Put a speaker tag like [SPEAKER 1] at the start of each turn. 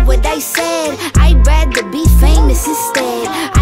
[SPEAKER 1] what I said. I'd rather be famous instead.